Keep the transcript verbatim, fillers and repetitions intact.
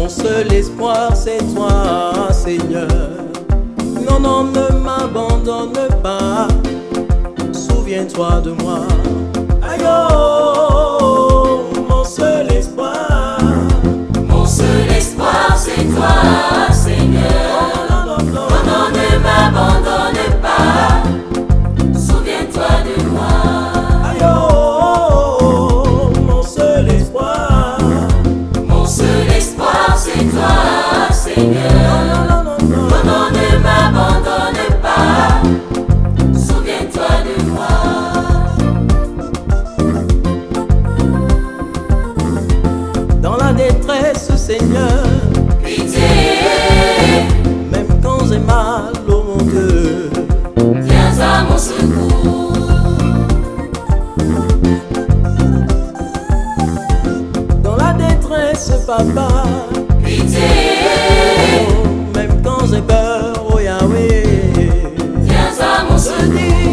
Mon seul espoir, c'est toi, Seigneur. Non, non, ne m'abandonne pas. Souviens-toi de moi. Aïe, oh, mon seul espoir. Mon seul espoir, c'est toi, Seigneur. Non, non, non, non, Oh non, ne m'abandonne pas. Souviens-toi de moi. Aïe, oh, mon seul espoir. Mon seul espoir, c'est toi, Seigneur. Non, non, non, non, Oh non, ne m'abandonne pas. Souviens-toi de moi. Dans la détresse, Seigneur, Pitié, même quand j'ai mal, oh mon Dieu, viens à mon secours. dans la détresse, Papa, Pitié, oh, même quand j'ai peur, oh Yahweh, viens à mon je secours. dis